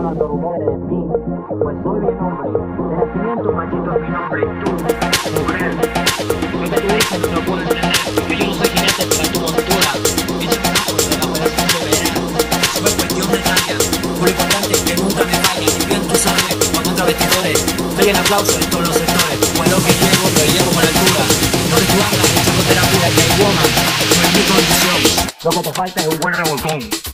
dando rumores de mí. Pues soy bien hombre, de nacimiento machito es mi nombre. Y tú, mujer, lo que tú dices no lo puedo entender. Que yo no soy jinete para tu montura. Pienso que no soy debajo de la soberana. No es cuestión de talla, por lo importante es que nunca me falle. Y bien tú sabes, cuando entra vestidores, doy el aplauso en todos los sectores. Pues lo que llevo, lo llevo con altura. Lo que tú hablas, echándote la pura, que hay woman, no es mi condición. Lo que te falta es un buen revolcón.